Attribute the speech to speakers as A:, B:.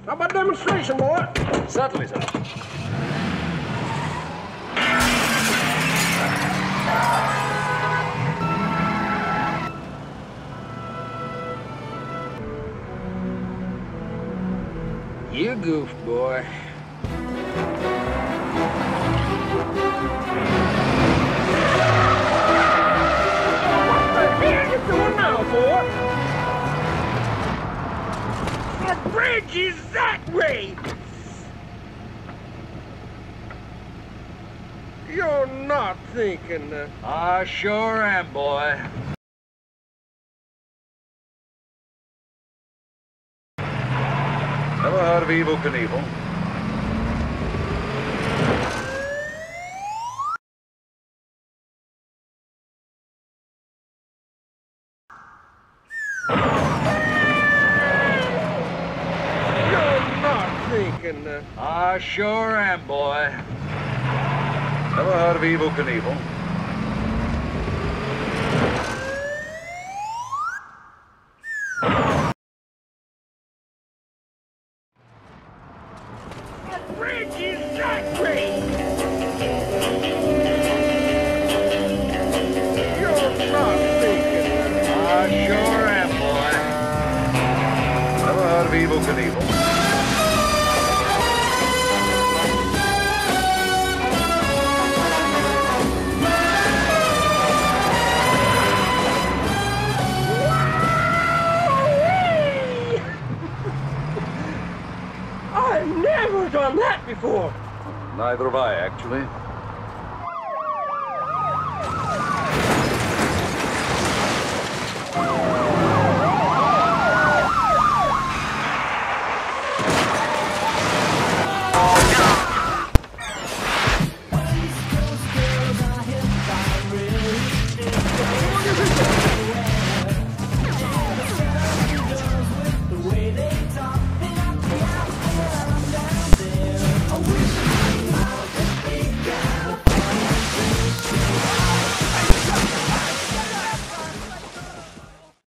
A: How about demonstration, boy?
B: Certainly, sir.
A: You goofed, boy. What the hell you doing now, boy? The bridge is that way! You're not thinking that.
B: I sure am, boy. Never heard of Evel Knievel?
A: You're not thinking that.
B: I sure am, boy. Never heard of Evel Knievel?
A: The bridge is that way! You're not thinking that.
B: I sure am, boy. Never heard of Evel Knievel?
A: I've never done that before.
B: Neither have I, actually.